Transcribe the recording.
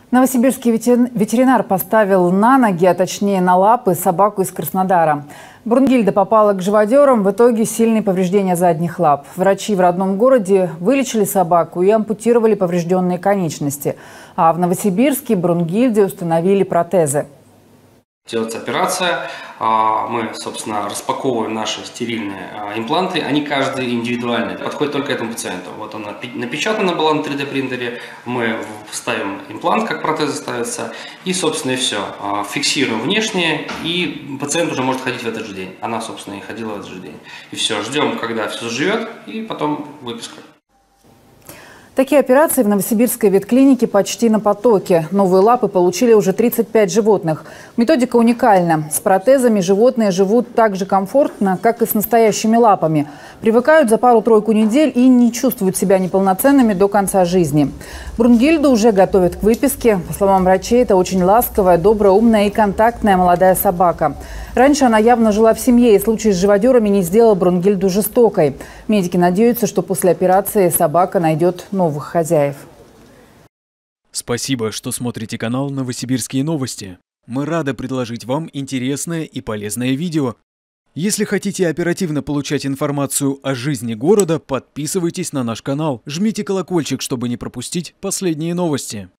Новосибирский ветеринар поставил на ноги, а точнее на лапы, собаку из Краснодара. Брунгильда попала к живодерам, в итоге сильные повреждения задних лап. Врачи в родном городе вылечили собаку и ампутировали поврежденные конечности. А в Новосибирске Брунгильде установили протезы. Делается операция, мы, собственно, распаковываем наши стерильные импланты, они каждый индивидуальный, подходит только этому пациенту. Вот она напечатана была на 3D принтере, мы ставим имплант, как протезы ставятся, и, собственно, и все. Фиксируем внешнее, и пациент уже может ходить в этот же день. Она, собственно, и ходила в этот же день. И все, ждем, когда все заживет, и потом выписка. Такие операции в Новосибирской ветклинике почти на потоке. Новые лапы получили уже 35 животных. Методика уникальна. С протезами животные живут так же комфортно, как и с настоящими лапами. Привыкают за пару-тройку недель и не чувствуют себя неполноценными до конца жизни. Брунгильду уже готовят к выписке. По словам врачей, это очень ласковая, добрая, умная и контактная молодая собака. Раньше она явно жила в семье, и случай с живодерами не сделал Брунгильду жестокой. Медики надеются, что после операции собака найдет новых хозяев. Спасибо, что смотрите канал «Новосибирские новости». Мы рады предложить вам интересное и полезное видео. Если хотите оперативно получать информацию о жизни города, подписывайтесь на наш канал, жмите колокольчик, чтобы не пропустить последние новости.